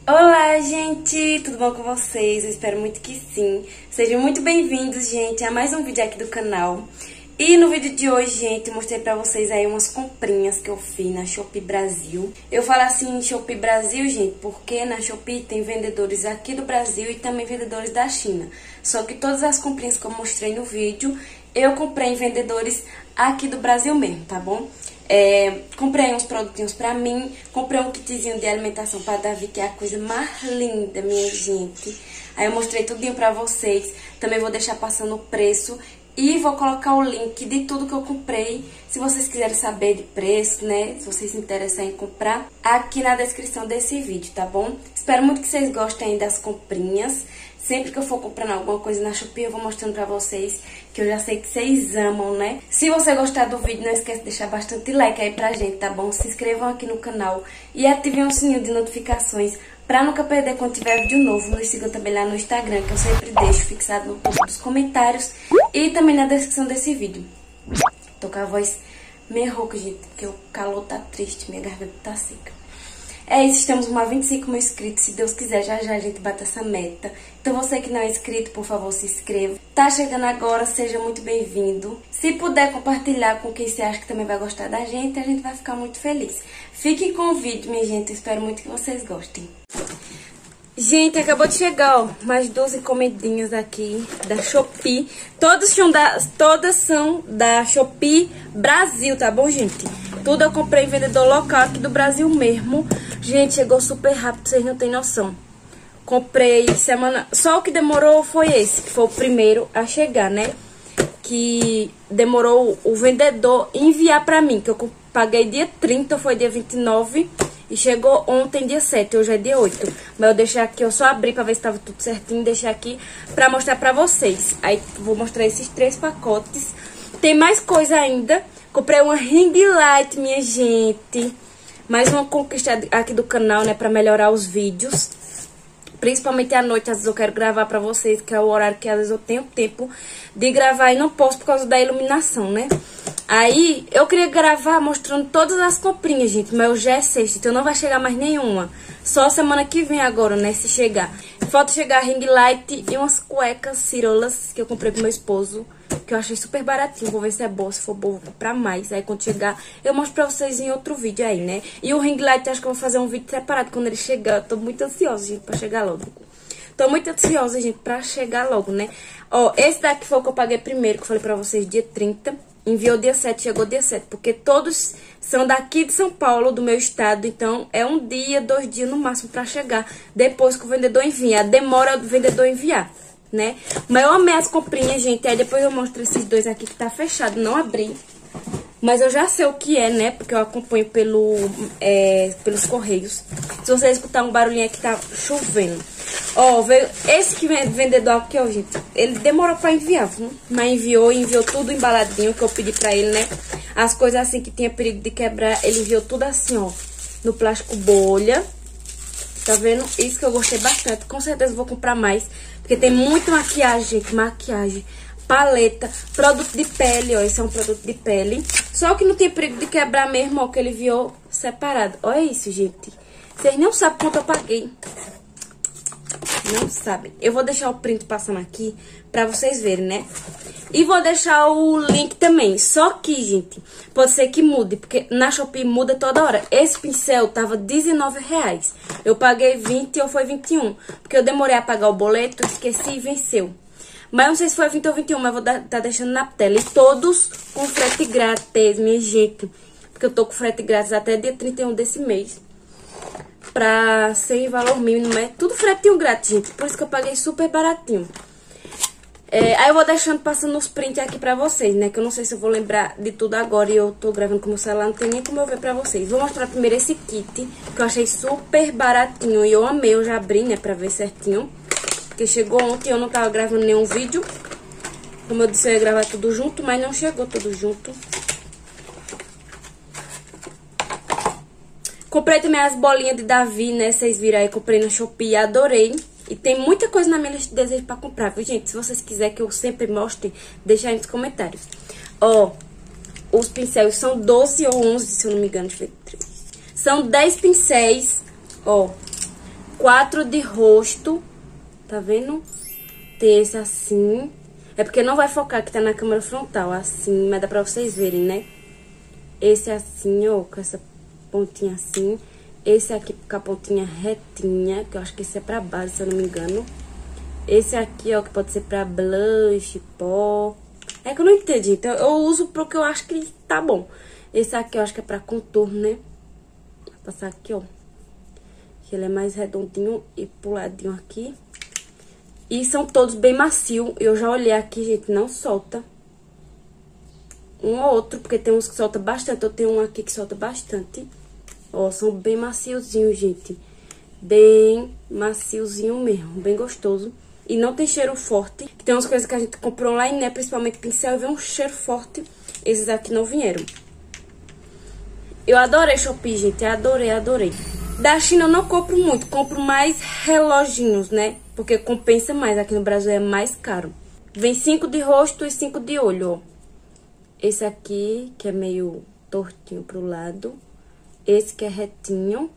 Olá, gente! Tudo bom com vocês? Eu espero muito que sim. Sejam muito bem-vindos, gente, a mais um vídeo aqui do canal. E no vídeo de hoje, gente, eu mostrei pra vocês aí umas comprinhas que eu fiz na Shopee Brasil. Eu falo assim Shopee Brasil, gente, porque na Shopee tem vendedores aqui do Brasil e também vendedores da China. Só que todas as comprinhas que eu mostrei no vídeo, eu comprei em vendedores aqui do Brasil mesmo, tá bom? Comprei uns produtinhos pra mim, comprei um kitzinho de alimentação pra Davi, que é a coisa mais linda, minha gente. Aí eu mostrei tudinho pra vocês, também vou deixar passando o preço e vou colocar o link de tudo que eu comprei, se vocês quiserem saber de preço, né, se vocês se interessarem em comprar, aqui na descrição desse vídeo, tá bom? Espero muito que vocês gostem aí das comprinhas. Sempre que eu for comprando alguma coisa na Shopee, eu vou mostrando pra vocês, que eu já sei que vocês amam, né? Se você gostar do vídeo, não esquece de deixar bastante like aí pra gente, tá bom? Se inscrevam aqui no canal e ativem o sininho de notificações pra nunca perder quando tiver vídeo novo. Nos sigam também lá no Instagram, que eu sempre deixo fixado no topo dos comentários e também na descrição desse vídeo. Tô com a voz meio rouca, gente, porque o calor tá triste, minha garganta tá seca. É isso, estamos com 25 mil inscritos, se Deus quiser, já já a gente bate essa meta. Então você que não é inscrito, por favor, se inscreva. Tá chegando agora, seja muito bem-vindo. Se puder compartilhar com quem você acha que também vai gostar da gente, a gente vai ficar muito feliz. Fiquem com o vídeo, minha gente, eu espero muito que vocês gostem. Gente, acabou de chegar, ó, mais 12 encomendinhas aqui da Shopee. Todas são da Shopee Brasil, tá bom, gente? Tudo eu comprei em vendedor local aqui do Brasil mesmo. Gente, chegou super rápido, vocês não tem noção. Comprei semana... Só o que demorou foi esse, que foi o primeiro a chegar, né? Que demorou o vendedor enviar pra mim, que eu paguei dia 30, foi dia 29... E chegou ontem, dia 7, hoje é dia 8. Mas eu deixei aqui, eu só abri pra ver se tava tudo certinho. Deixei aqui pra mostrar pra vocês. Aí vou mostrar esses 3 pacotes. Tem mais coisa ainda. Comprei uma ring light, minha gente. Mais uma conquista aqui do canal, né? Pra melhorar os vídeos. Principalmente à noite, às vezes eu quero gravar pra vocês, que é o horário que às vezes eu tenho tempo de gravar e não posso por causa da iluminação, né? Aí, eu queria gravar mostrando todas as comprinhas, gente, mas hoje é sexta, então não vai chegar mais nenhuma. Só semana que vem agora, né, se chegar. Falta chegar a ring light e umas cuecas cirolas que eu comprei pro meu esposo, que eu achei super baratinho. Vou ver se é boa, se for boa, vou comprar mais. Aí quando chegar, eu mostro pra vocês em outro vídeo aí, né? E o ring light, acho que eu vou fazer um vídeo separado quando ele chegar. Eu tô muito ansiosa, gente, pra chegar logo. Tô muito ansiosa, gente, pra chegar logo, né? Ó, esse daqui foi o que eu paguei primeiro, que eu falei pra vocês, dia 30. Enviou dia 7, chegou dia 7, porque todos são daqui de São Paulo, do meu estado. Então, é 1 dia, 2 dias no máximo pra chegar, depois que o vendedor envia. Demora do vendedor enviar, né? Mas eu amei as comprinhas, gente. Aí depois eu mostro esses 2 aqui que tá fechado, não abri. Mas eu já sei o que é, né? Porque eu acompanho pelos correios. Se você escutar um barulhinho aqui, tá chovendo. Ó, veio esse que vendedor aqui, ó, gente. Ele demorou pra enviar, viu? Mas enviou tudo embaladinho, que eu pedi pra ele, né? As coisas assim que tinha perigo de quebrar, ele enviou tudo assim, ó. No plástico bolha. Tá vendo? Isso que eu gostei bastante. Com certeza eu vou comprar mais. Porque tem muita maquiagem, gente. Maquiagem. Paleta, produto de pele, ó, esse é um produto de pele. Só que não tem perigo de quebrar mesmo, ó, que ele enviou separado. Olha isso, gente. Vocês não sabem quanto eu paguei. Não sabem. Eu vou deixar o print passando aqui pra vocês verem, né? E vou deixar o link também. Só que, gente, pode ser que mude, porque na Shopee muda toda hora. Esse pincel tava R$19. Eu paguei 20 ou foi 21. Porque eu demorei a pagar o boleto, esqueci e venceu. Mas não sei se foi 20 ou 21, mas vou tá deixando na tela. E todos com frete grátis, minha gente. Porque eu tô com frete grátis até dia 31 desse mês. Pra ser valor mínimo, é tudo fretinho grátis, gente. Por isso que eu paguei super baratinho. Aí eu vou deixando passando os prints aqui pra vocês, né? Que eu não sei se eu vou lembrar de tudo agora. E eu tô gravando com o meu celular, não tem nem como eu ver pra vocês. Vou mostrar primeiro esse kit, que eu achei super baratinho. E eu amei, eu já abri, né, pra ver certinho. Porque chegou ontem, eu não tava gravando nenhum vídeo. Como eu disse, eu ia gravar tudo junto, mas não chegou tudo junto. Comprei também as bolinhas de Davi, né? Vocês viram aí, comprei na Shopee, adorei. E tem muita coisa na minha lista de desejos pra comprar, viu, gente? Se vocês quiserem que eu sempre mostre, deixa aí nos comentários. Ó, os pincéis são 12 ou 11, se eu não me engano, deixa eu ver. São 10 pincéis, ó. 4 de rosto, tá vendo? Tem esse assim. É porque não vai focar, que tá na câmera frontal, assim, mas dá pra vocês verem, né? Esse assim, ó, com essa pontinha assim. Esse aqui com a pontinha retinha, que eu acho que esse é pra base, se eu não me engano. Esse aqui, ó, que pode ser pra blush, pó. É que eu não entendi, então eu uso pro que eu acho que tá bom. Esse aqui eu acho que é pra contorno, né? Vou passar aqui, ó. Que ele é mais redondinho e puladinho aqui. E são todos bem macios. Eu já olhei aqui, gente, não solta. Um ou outro, porque tem uns que solta bastante. Eu tenho um aqui que solta bastante. Ó, são bem maciozinhos, gente. Bem maciozinho mesmo, bem gostoso. E não tem cheiro forte. Tem umas coisas que a gente comprou online, né? Principalmente pincel, e vem um cheiro forte. Esses aqui não vieram. Eu adorei Shopee, gente. Adorei, adorei. Da China eu não compro muito. Compro mais reloginhos, né? Porque compensa mais. Aqui no Brasil é mais caro. Vem 5 de rosto e 5 de olho, ó. Esse aqui, que é meio tortinho pro lado. Esse que é retinho.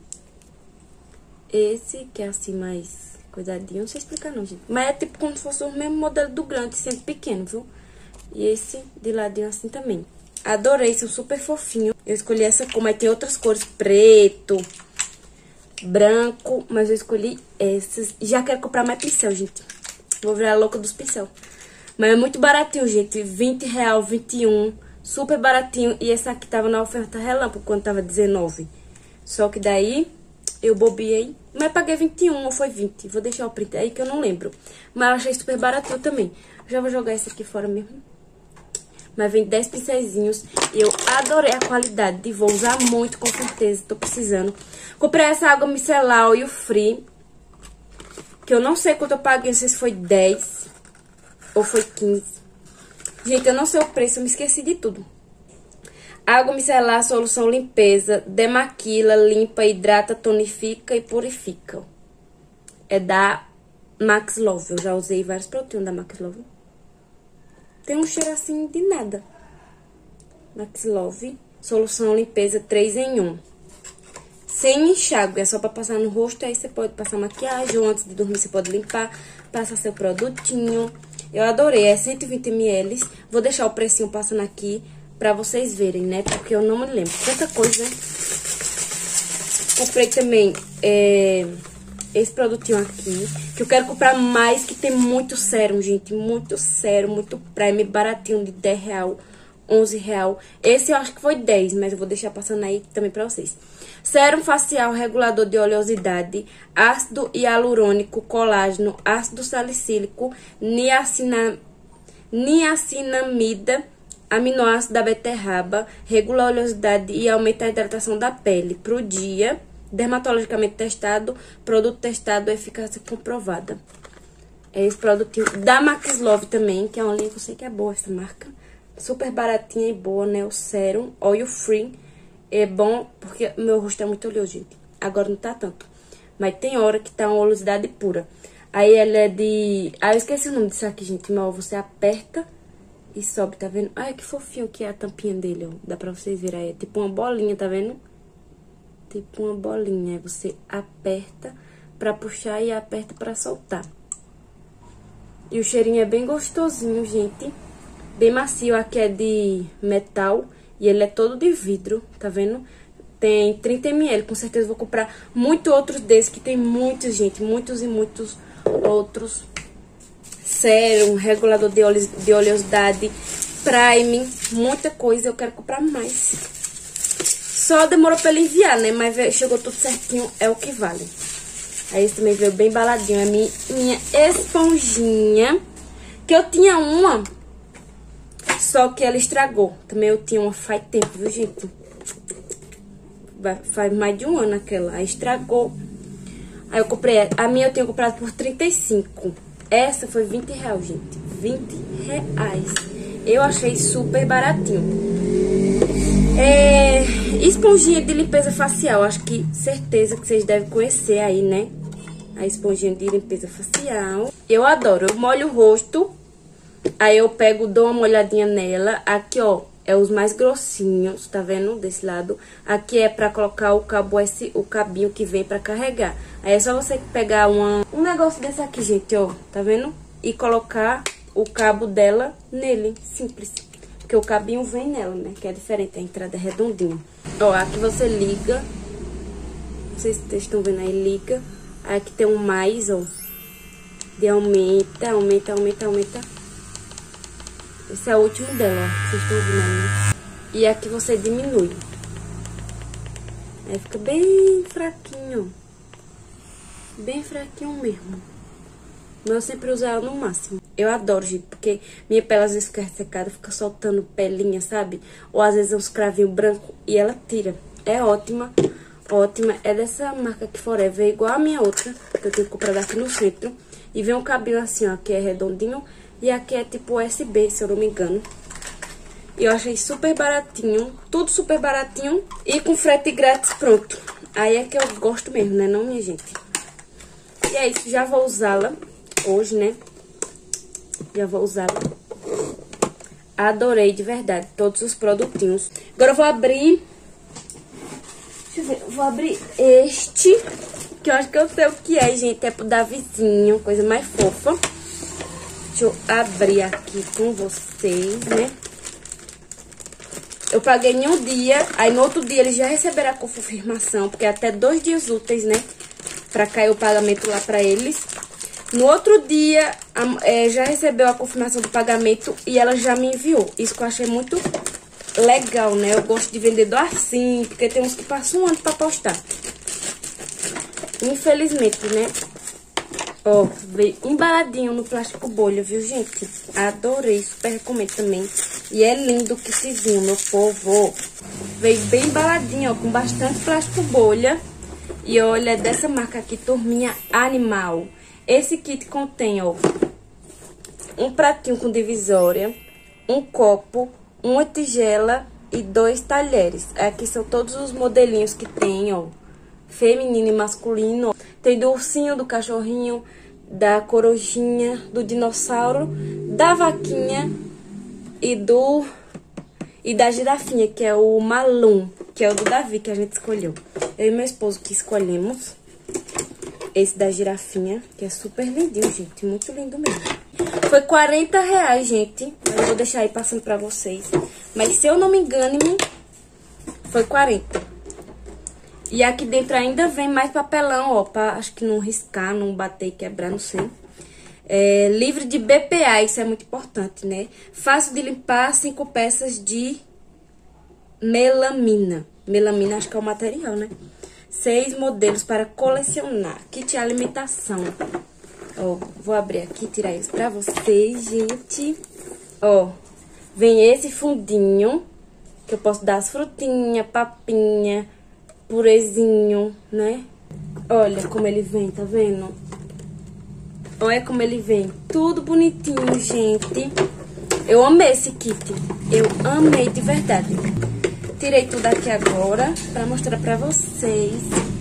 Esse que é assim mais cuidadinho. Não sei explicar não, gente. Mas é tipo como se fosse o mesmo modelo do grande, sempre pequeno, viu? E esse de ladinho assim também. Adorei, são super fofinhos. Eu escolhi essa cor, mas tem outras cores. Preto, branco. Mas eu escolhi essas. Já quero comprar mais pincel, gente. Vou virar louca dos pincel. Mas é muito baratinho, gente. R$20, 21. Super baratinho. E esse aqui tava na oferta relâmpago quando tava 19. Só que daí eu bobiei. Mas paguei 21 ou foi 20. Vou deixar o print aí que eu não lembro. Mas eu achei super baratinho também. Já vou jogar esse aqui fora mesmo. Mas vem 10 pincelzinhos. E eu adorei a qualidade. E vou usar muito, com certeza. Tô precisando. Comprei essa água micelar Oil Free. Que eu não sei quanto eu paguei. Não sei se foi 10 ou foi 15. Gente, eu não sei o preço. Eu me esqueci de tudo. Água micelar, solução limpeza. Demaquila, limpa, hidrata, tonifica e purifica. É da Max Love. Eu já usei vários produtos da Max Love. Tem um cheiro assim de nada. Max Love. Solução limpeza 3 em 1. Sem enxágue. É só pra passar no rosto. Aí você pode passar maquiagem. Ou antes de dormir você pode limpar. Passar seu produtinho. Eu adorei. É 120 ml. Vou deixar o precinho passando aqui pra vocês verem, né? Porque eu não me lembro. Tanta coisa. Comprei também esse produtinho aqui. Que eu quero comprar mais. Que tem muito sérum, gente. Muito sérum. Muito prime. Baratinho de R$10. R$11. Esse eu acho que foi 10. Mas eu vou deixar passando aí também pra vocês. Sérum facial regulador de oleosidade. Ácido hialurônico. Colágeno. Ácido salicílico. Niacinamida. Aminoácido da beterraba, regula a oleosidade e aumenta a hidratação da pele. Pro dia, dermatologicamente testado, produto testado, eficácia comprovada. É esse produtinho da Max Love também, que é uma linha que eu sei que é boa essa marca. Super baratinha e boa, né? O Serum Oil Free. É bom porque meu rosto é muito oleoso, gente. Agora não tá tanto. Mas tem hora que tá uma oleosidade pura. Aí ela é de... Ah, eu esqueci o nome disso aqui, gente. Mas você aperta... E sobe, tá vendo? Ai, que fofinho que é a tampinha dele, ó. Dá pra vocês verem aí. É tipo uma bolinha, tá vendo? Tipo uma bolinha. Aí você aperta pra puxar e aperta pra soltar. E o cheirinho é bem gostosinho, gente. Bem macio. Aqui é de metal. E ele é todo de vidro, tá vendo? Tem 30 ml. Com certeza vou comprar muitos outros desses. Que tem muitos, gente. Muitos e muitos outros. Sérum, regulador de oleosidade, prime, muita coisa. Eu quero comprar mais. Só demorou pra ele enviar, né? Mas chegou tudo certinho, é o que vale. Aí esse também veio bem baladinho. É minha esponjinha. Que eu tinha uma, só que ela estragou. Também eu tinha uma faz tempo, viu, gente? Faz mais de um ano aquela. Aí estragou. Aí eu comprei. A minha eu tinha comprado por 35. Essa foi R$20, gente. R$20. Eu achei super baratinho. Esponjinha de limpeza facial. Acho que certeza que vocês devem conhecer aí, né? A esponjinha de limpeza facial. Eu adoro. Eu molho o rosto. Aí eu pego, dou uma molhadinha nela. Aqui, ó. É os mais grossinhos, tá vendo? Desse lado. Aqui é pra colocar o cabo, o cabinho que vem pra carregar. Aí é só você pegar um negócio desse aqui, gente, ó. Tá vendo? E colocar o cabo dela nele. Simples. Porque o cabinho vem nela, né? Que é diferente, a entrada é redondinha. Ó, aqui você liga. Não sei se vocês estão vendo aí, liga. Aí aqui tem um mais, ó. De aumenta. Esse é o último dela, ó. Vocês estão vendo aí, né? E aqui você diminui. Aí fica bem fraquinho. Bem fraquinho mesmo. Mas eu sempre uso ela no máximo. Eu adoro, gente, porque minha pele às vezes fica ressecada, fica soltando pelinha, sabe? Ou às vezes uns cravinhos brancos e ela tira. É ótima, ótima. É dessa marca aqui Forever, é igual a minha outra, que eu tenho comprado aqui no centro. E vem um cabinho assim, ó, que é redondinho. E aqui é tipo USB, se eu não me engano. E eu achei super baratinho, tudo super baratinho. E com frete grátis, pronto. Aí é que eu gosto mesmo, né, não, minha gente? E é isso, já vou usá-la hoje, né? Já vou usá-la. Adorei, de verdade, todos os produtinhos. Agora eu vou abrir... Deixa eu ver, eu vou abrir este, que eu acho que eu sei o que é, gente. É pro Davizinho, coisa mais fofa. Deixa eu abrir aqui com vocês, né? Eu paguei em um dia, aí no outro dia eles já receberam a confirmação, porque é até 2 dias úteis, né? Pra cair o pagamento lá pra eles. No outro dia, já recebeu a confirmação do pagamento e ela já me enviou. Isso que eu achei muito legal, né? Eu gosto de vendedor assim, porque tem uns que passam um ano pra postar. Infelizmente, né? Ó, veio embaladinho no plástico bolha, viu, gente? Adorei, super recomendo também. E é lindo o kitzinho, meu povo. Veio bem embaladinho, ó, com bastante plástico bolha. E olha, é dessa marca aqui, Turminha Animal. Esse kit contém, ó, um pratinho com divisória, um copo, uma tigela e 2 talheres. Aqui são todos os modelinhos que tem, ó. Feminino e masculino. Tem do ursinho, do cachorrinho, da corujinha, do dinossauro, da vaquinha e da girafinha, que é o Malum, que é o do Davi, que a gente escolheu. Eu e meu esposo que escolhemos esse da girafinha, que é super lindinho, gente. Muito lindo mesmo. Foi R$40, gente. Eu vou deixar aí passando pra vocês. Mas se eu não me engano, foi 40. E aqui dentro ainda vem mais papelão, ó, pra, acho que não riscar, não bater e quebrar, não sei. É, livre de BPA, isso é muito importante, né? Fácil de limpar, 5 peças de melamina. Melamina, acho que é o material, né? 6 modelos para colecionar. Kit alimentação. Ó, vou abrir aqui, tirar isso pra vocês, gente. Ó, vem esse fundinho, que eu posso dar as frutinhas, papinha, purezinho, né? Olha como ele vem, tá vendo? Olha como ele vem. Tudo bonitinho, gente. Eu amei esse kit. Eu amei de verdade. Tirei tudo aqui agora pra mostrar pra vocês.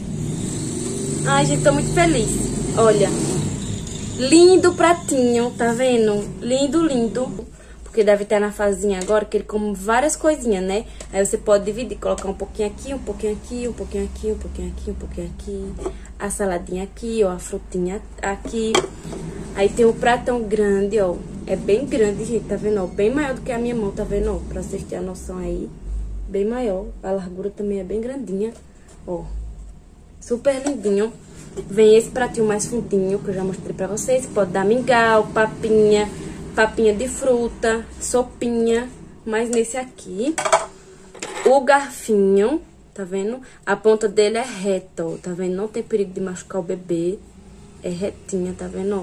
Ai, gente, tô muito feliz. Olha. Lindo pratinho, tá vendo? Lindo, lindo. Porque deve estar na fazinha agora, que ele come várias coisinhas, né? Aí você pode dividir, colocar um pouquinho aqui, um pouquinho aqui, um pouquinho aqui, um pouquinho aqui, um pouquinho aqui. A saladinha aqui, ó, a frutinha aqui. Aí tem o pratão grande, ó. É bem grande, gente, tá vendo? Ó, bem maior do que a minha mão, tá vendo? Ó, pra vocês terem a noção aí. Bem maior. A largura também é bem grandinha, ó. Super lindinho. Vem esse pratinho mais fundinho, que eu já mostrei pra vocês. Pode dar mingau, papinha de fruta, sopinha, mas nesse aqui, o garfinho, tá vendo? A ponta dele é reta, ó, tá vendo? Não tem perigo de machucar o bebê, é retinha, tá vendo?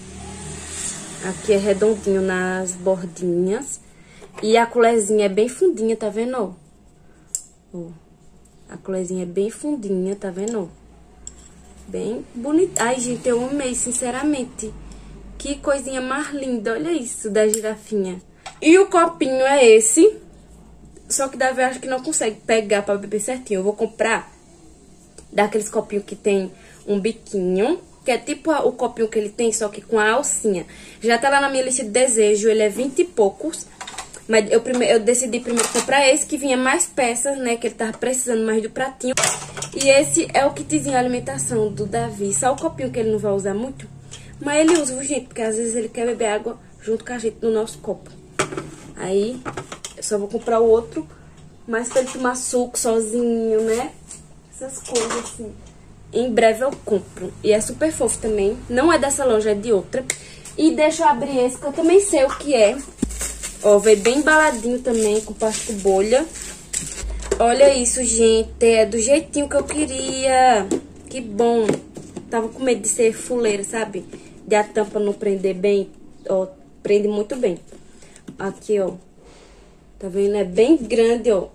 Aqui é redondinho nas bordinhas, e a colherzinha é bem fundinha, tá vendo? Ó, a colherzinha é bem fundinha, tá vendo? Bem bonita. Ai, gente, eu amei, sinceramente. Que coisinha mais linda, olha isso, da girafinha. E o copinho é esse. Só que Davi acho que não consegue pegar pra beber certinho. Eu vou comprar daqueles copinhos que tem um biquinho. Que é tipo o copinho que ele tem, só que com a alcinha. Já tá lá na minha lista de desejo, ele é 20 e poucos. Mas eu decidi primeiro comprar esse, que vinha mais peças, né? Que ele tava precisando mais do pratinho. E esse é o kitzinho alimentação do Davi. Só o copinho que ele não vai usar muito. Mas ele usa, gente, porque às vezes ele quer beber água junto com a gente no nosso copo. Aí, eu só vou comprar o outro, mas pra ele tomar suco sozinho, né? Essas coisas assim. Em breve eu compro. E é super fofo também. Não é dessa loja, é de outra. E deixa eu abrir esse, que eu também sei o que é. Ó, veio bem embaladinho também, com plástico bolha. Olha isso, gente. É do jeitinho que eu queria. Que bom. Tava com medo de ser fuleira, sabe? De a tampa não prender bem. Ó, prende muito bem. Aqui, ó. Tá vendo? É bem grande, ó.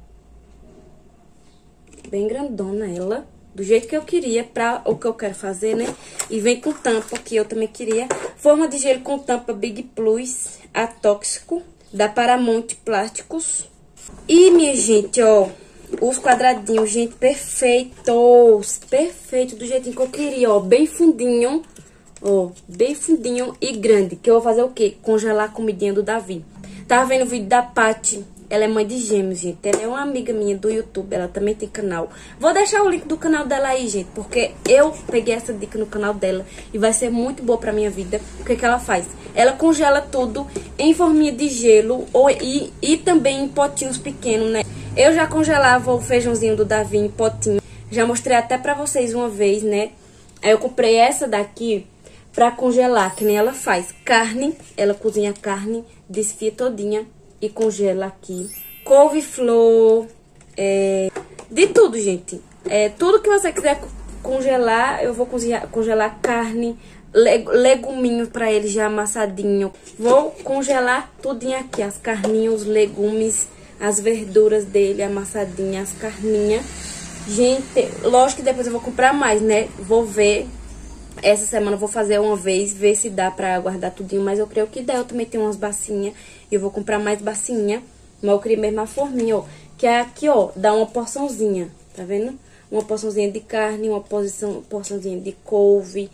Bem grandona ela. Do jeito que eu queria, pra o que eu quero fazer, né? E vem com tampa, que eu também queria. Forma de gelo com tampa Big Plus Atóxico, da Paramount Plásticos. E, minha gente, ó, os quadradinhos, gente, perfeitos. Perfeito, do jeitinho que eu queria, ó. Bem fundinho, ó. Bem fundinho e grande. Que eu vou fazer o quê? Congelar a comidinha do Davi. Tava vendo o vídeo da Paty. Ela é mãe de gêmeos, gente. Ela é uma amiga minha do YouTube. Ela também tem canal. Vou deixar o link do canal dela aí, gente. Porque eu peguei essa dica no canal dela. E vai ser muito boa pra minha vida. O que que ela faz? Ela congela tudo em forminha de gelo. E também em potinhos pequenos, né? Eu já congelava o feijãozinho do Davi em potinho. Já mostrei até pra vocês uma vez, né? Aí eu comprei essa daqui pra congelar, que nem ela faz. Carne. Ela cozinha carne, desfia todinha e congela aqui. Couve-flor, de tudo, gente. Tudo que você quiser congelar, eu vou congelar carne, leguminho pra ele já amassadinho. Vou congelar tudinho aqui, as carninhas, os legumes, as verduras dele amassadinhas, as carninhas. Gente, lógico que depois eu vou comprar mais, né? Vou ver. Essa semana eu vou fazer uma vez, ver se dá pra guardar tudinho, mas eu creio que dá. Eu também tenho umas bacinhas e eu vou comprar mais bacinha. Mas eu queria mesmo a forminha, ó. Que é aqui, ó, dá uma porçãozinha, tá vendo? Uma porçãozinha de carne, uma porçãozinha de couve,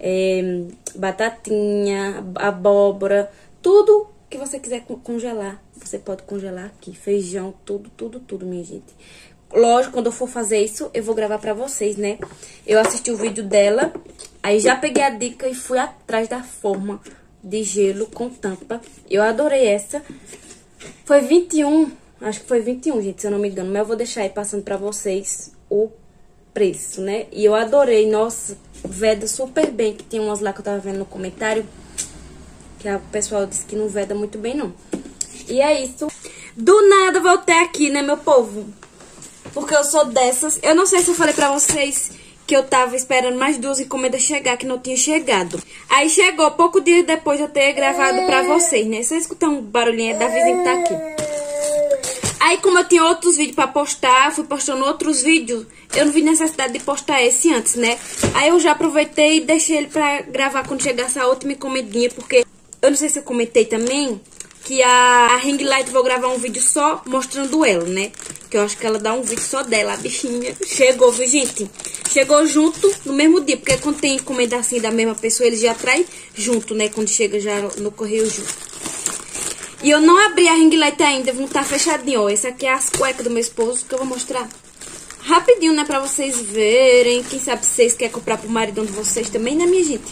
batatinha, abóbora. Tudo que você quiser congelar, você pode congelar aqui. Feijão, tudo, minha gente. Lógico, quando eu for fazer isso, eu vou gravar pra vocês, né? Eu assisti o vídeo dela, aí já peguei a dica e fui atrás da forma de gelo com tampa. Eu adorei essa. Foi 21, acho que foi 21, gente, se eu não me engano. Mas eu vou deixar aí passando pra vocês o preço, né? E eu adorei, nossa, veda super bem. Que tem umas lá que eu tava vendo no comentário, que o pessoal disse que não veda muito bem, não. E é isso. Do nada voltei aqui, né, meu povo? Porque eu sou dessas. Eu não sei se eu falei pra vocês que eu tava esperando mais 2 encomendas chegar, que não tinha chegado. Aí chegou, pouco dias depois de eu ter gravado pra vocês, né? Só escutar um barulhinho da vizinha que tá aqui. Aí, como eu tinha outros vídeos pra postar, fui postando outros vídeos, eu não vi necessidade de postar esse antes, né? Aí eu já aproveitei e deixei ele pra gravar quando chegasse a última encomendinha, porque eu não sei se eu comentei também que a ring light vou gravar um vídeo só mostrando ela, né? Que eu acho que ela dá um vídeo só dela, a bichinha. Chegou, viu, gente? Chegou junto no mesmo dia, porque quando tem encomenda assim da mesma pessoa, eles já traem junto, né? Quando chega já no correio junto. E eu não abri a ring light ainda, vão estar fechadinho, ó. Essa aqui é as cuecas do meu esposo, que eu vou mostrar rapidinho, né? Pra vocês verem. Quem sabe vocês querem comprar pro maridão de vocês também, né, minha gente?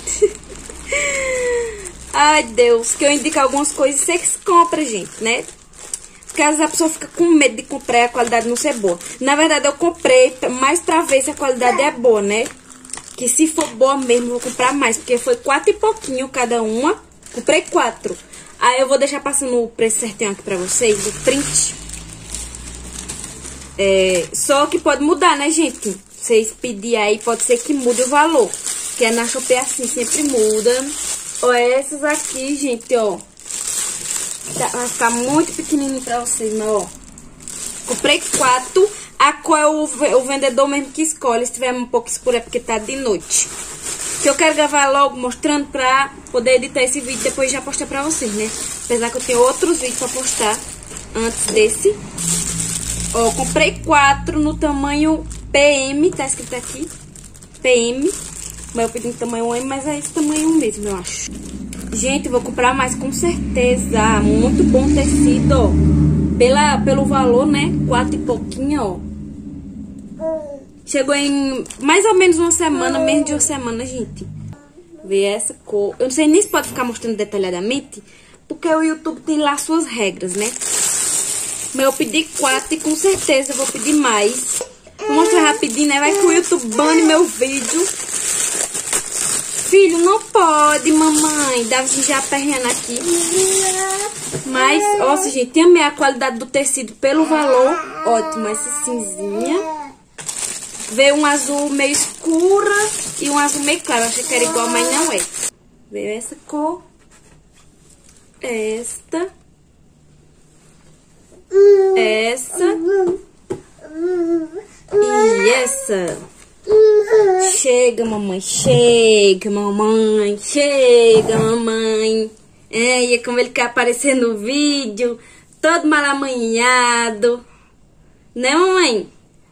Ai, Deus, que eu indico algumas coisas, vocês compram, gente, né? Porque às vezes a pessoa fica com medo de comprar e a qualidade não ser boa. Na verdade, eu comprei mais pra ver se a qualidade é boa, né? Que se for boa mesmo, eu vou comprar mais. Porque foi 4 e pouquinho cada uma. Comprei 4. Aí eu vou deixar passando o preço certinho aqui pra vocês, o print. Só que pode mudar, né, gente? Vocês pedirem aí, pode ser que mude o valor. Que na Shopee assim, sempre muda. Ó, essas aqui, gente, ó. Vai ficar muito pequenininho pra vocês, mas ó. Comprei 4. A cor é o vendedor mesmo que escolhe. Se tiver um pouco escuro é porque tá de noite. Que eu quero gravar logo mostrando pra poder editar esse vídeo e depois já postar pra vocês, né? Apesar que eu tenho outros vídeos pra postar antes desse. Ó, comprei 4 no tamanho PM, tá escrito aqui. PM. Mas eu pedi no tamanho M, mas é esse tamanho mesmo, eu acho. Gente, vou comprar mais com certeza. Muito bom tecido, ó. Pelo valor, né? 4 e pouquinho, ó. Chegou em mais ou menos uma semana, menos de uma semana, gente. Vê essa cor. Eu não sei nem se pode ficar mostrando detalhadamente, porque o YouTube tem lá suas regras, né? Mas eu pedi 4 e com certeza eu vou pedir mais. Vou mostrar rapidinho, né? Vai que o YouTube bane meu vídeo. Filho, não pode, mamãe. Davi já aperreando aqui. Mas, nossa, gente, amei a qualidade do tecido pelo valor. Ótimo, essa cinzinha. Veio um azul meio escura e um azul meio claro. Achei que era igual, mas não é. Veio essa cor. Esta. Essa. E essa. Chega, mamãe. Chega, mamãe. Chega, mamãe. É, e como ele quer aparecer no vídeo. Todo mal amanhado. Né, mamãe?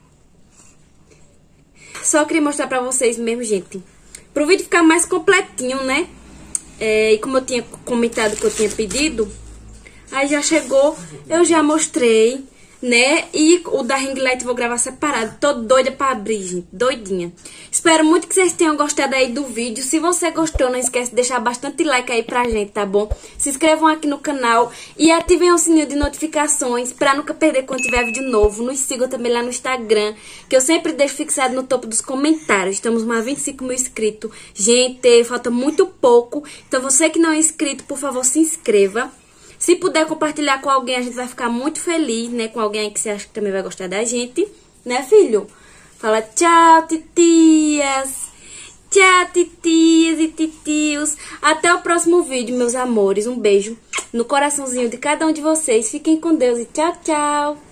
Só queria mostrar pra vocês mesmo, gente. Pro vídeo ficar mais completinho, né? E como eu tinha comentado que eu tinha pedido, aí já chegou, eu já mostrei, né? E o da ring light eu vou gravar separado. Tô doida pra abrir, gente. Doidinha. Espero muito que vocês tenham gostado aí do vídeo. Se você gostou, não esquece de deixar bastante like aí pra gente, tá bom? Se inscrevam aqui no canal e ativem o sininho de notificações pra nunca perder quando tiver vídeo novo. Nos sigam também lá no Instagram, que eu sempre deixo fixado no topo dos comentários. Estamos mais 25 mil inscritos. Gente, falta muito pouco. Então você que não é inscrito, por favor, se inscreva. Se puder compartilhar com alguém, a gente vai ficar muito feliz, né? Com alguém que você acha que também vai gostar da gente. Né, filho? Fala tchau, titias. Tchau, titias e titios. Até o próximo vídeo, meus amores. Um beijo no coraçãozinho de cada um de vocês. Fiquem com Deus e tchau, tchau.